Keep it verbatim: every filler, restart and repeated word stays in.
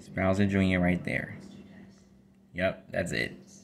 It's Bowser Junior right there. Yep, that's it.